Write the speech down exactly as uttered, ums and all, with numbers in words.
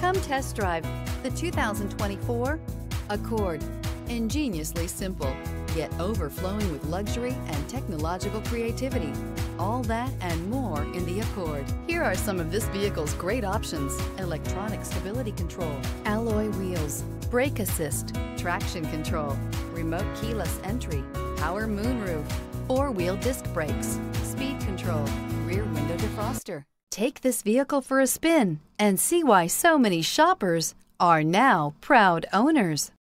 Come test drive the two thousand twenty-four Accord. Ingeniously simple, yet overflowing with luxury and technological creativity. All that and more in the Accord. Here are some of this vehicle's great options: electronic stability control, alloy wheels, brake assist, traction control, remote keyless entry, power moonroof, four-wheel disc brakes, speed control, rear window defroster. Take this vehicle for a spin and see why so many shoppers are now proud owners.